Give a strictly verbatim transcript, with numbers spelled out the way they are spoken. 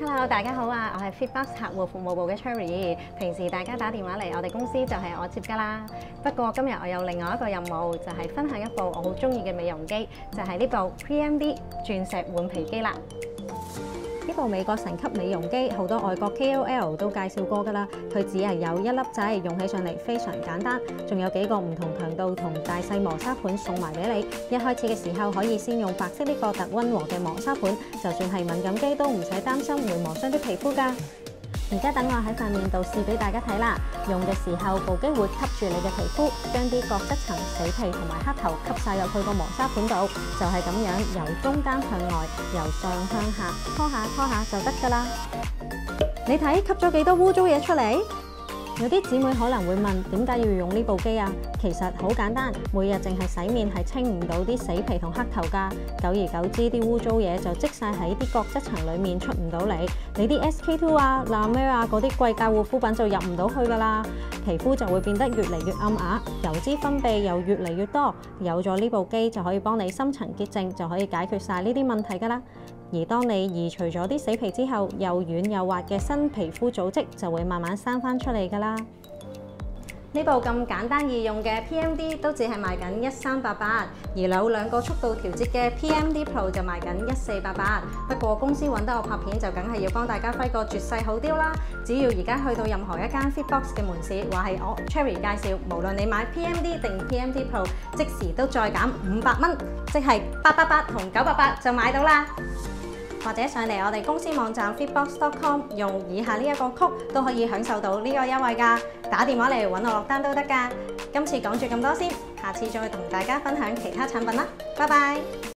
Hello， 大家好啊！我係 Fitbox 客戶服務部嘅 Cherry。平時大家打電話嚟我哋公司就係我接㗎啦。不過今日我有另外一個任務，就係分享一部我好中意嘅美容機，就係呢部 P M D 鑽石換皮機啦。呢部美國神級美容機，好多外國 K O L 都介紹過㗎啦。佢只係有一粒掣，用起上嚟非常簡單，仲有幾個唔同強度同大細磨砂盤送埋俾你。一開始嘅時候可以先用白色呢個特溫和嘅磨砂盤，就算係敏感肌都唔使擔心會磨傷啲皮膚㗎。而家等我喺塊面度試俾大家睇啦。用嘅時候，部機會吸住你嘅皮膚，將啲角質層、死皮同埋黑頭吸晒入去個磨砂盤度，就係咁樣由中間向外，由上向下拖下拖下就得㗎啦。你睇吸咗幾多污糟嘢出嚟？有啲姊妹可能會問，點解要用呢部機啊？其實好簡單，每日淨係洗面係清唔到啲死皮同黑頭㗎。久而久之，啲污糟嘢就積晒喺啲角質層裡面，出唔到嚟。你啲 S K two 啊、La Mer 啊嗰啲貴價護膚品就入唔到去㗎啦。皮膚就會變得越嚟越暗啞，油脂分泌又越嚟越多。有咗呢部機就可以幫你深層潔淨，就可以解決晒呢啲問題㗎啦。而當你移除咗啲死皮之後，又軟又滑嘅新皮膚組織就會慢慢生翻出嚟㗎啦。呢部咁簡單易用嘅 P M D 都只係賣緊一三八八，而有兩個速度調節嘅 P M D Pro 就賣緊一四八八。不過公司揾得我拍片就梗係要幫大家揮個絕世好雕啦！只要而家去到任何一間 Fitbox 嘅門市，話係我 Cherry 介紹，無論你買 P M D 定 P M D Pro， 即時都再減五百蚊，即係八八八同九八八就買到啦！或者上嚟我哋公司網站 fitbox dot com 用以下呢一個 code 都可以享受到呢個優惠㗎。打電話嚟揾我落單都得㗎。今次講住咁多先，下次再同大家分享其他產品啦。拜拜。